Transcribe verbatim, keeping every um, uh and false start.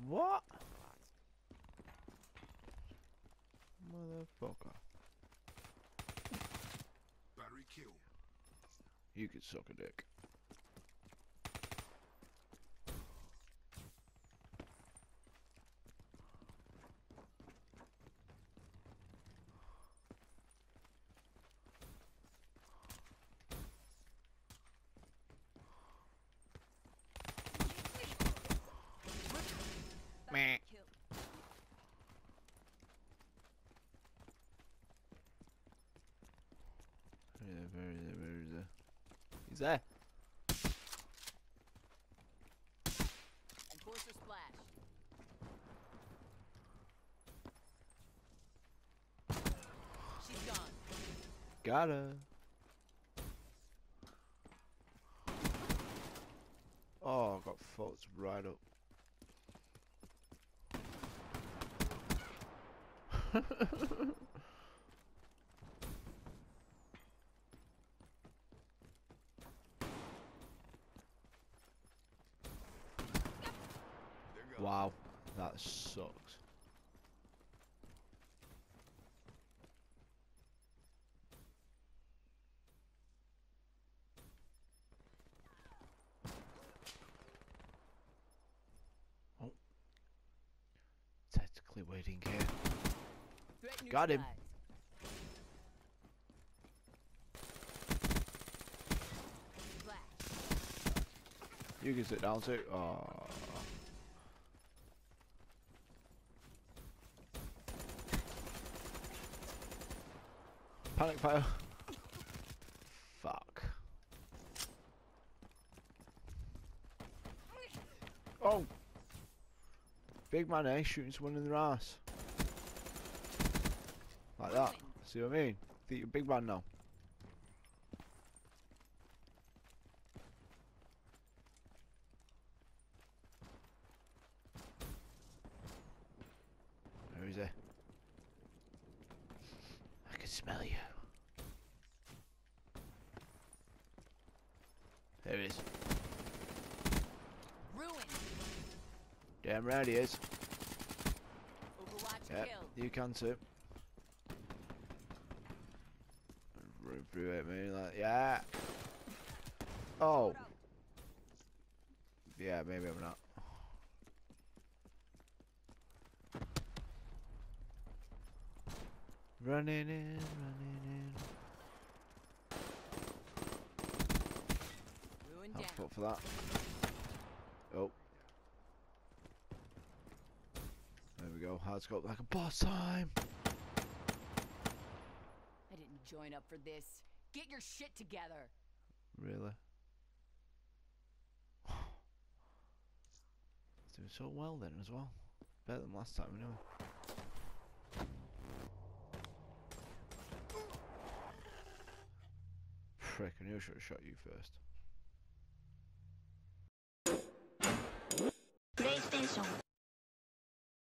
What? Motherfucker. Battery kill. You could suck a dick. Meh. Where is it? Where is it? Where is it? He's there. Enforcer splash. She's gone. Got her. Oh, got fucked right up. Wow, that sucks. Oh, technically waiting here. Threat Got him. neutralized. Splash. You can sit down too. Oh. Panic fire. Fuck. Oh. Big man, eh? Shooting someone in the ass. Like that. See what I mean? Think you're a big man now. Where is he? I can smell you. There he is. Ruin. Damn right he is. Overwatch Yep, kill. you can too. Run through it, me like yeah. Oh. Yeah, maybe I'm not. Running in, running in. Ruin I'll down. foot for that. Oh. There we go. Hard scope like a boss time. I didn't join up for this. Get your shit together. Really? It's doing so well then as well. Better than last time anyway. Frick, I knew I should have shot you first.